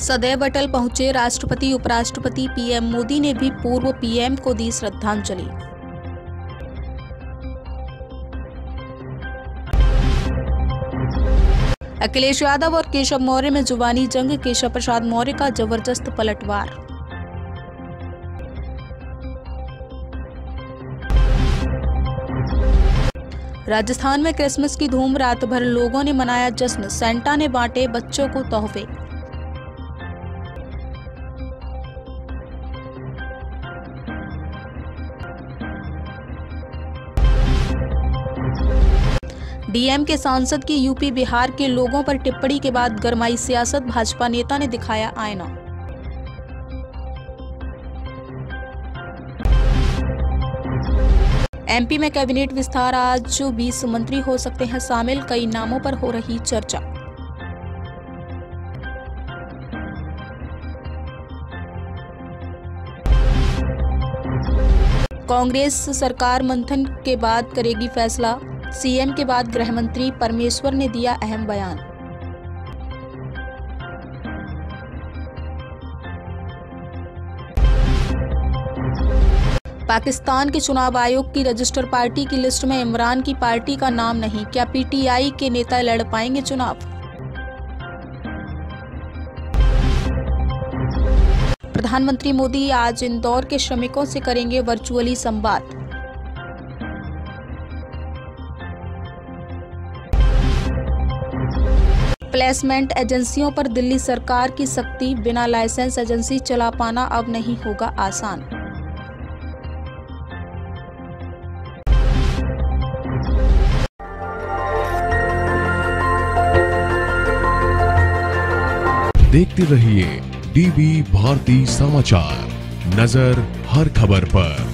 सदैव अटल पहुंचे राष्ट्रपति, उपराष्ट्रपति, पीएम मोदी ने भी पूर्व पीएम को दी श्रद्धांजलि। अखिलेश यादव और केशव मौर्य में जुबानी जंग, केशव प्रसाद मौर्य का जबरदस्त पलटवार। राजस्थान में क्रिसमस की धूम, रात भर लोगों ने मनाया जश्न, सेंटा ने बांटे बच्चों को तोहफे। डीएम के सांसद की यूपी बिहार के लोगों पर टिप्पणी के बाद गरमाई सियासत, भाजपा नेता ने दिखाया आईना। एमपी में कैबिनेट विस्तार, आज 20 मंत्री हो सकते हैं शामिल, कई नामों पर हो रही चर्चा। कांग्रेस सरकार मंथन के बाद करेगी फैसला, सीएम के बाद गृह मंत्री परमेश्वर ने दिया अहम बयान। पाकिस्तान के चुनाव आयोग की रजिस्टर पार्टी की लिस्ट में इमरान की पार्टी का नाम नहीं, क्या पीटीआई के नेता लड़ पाएंगे चुनाव? प्रधानमंत्री मोदी आज इंदौर के श्रमिकों से करेंगे वर्चुअली संवाद। प्लेसमेंट एजेंसियों पर दिल्ली सरकार की सख्ती, बिना लाइसेंस एजेंसी चला पाना अब नहीं होगा आसान। देखते रहिए डीवी भारती समाचार, नजर हर खबर पर।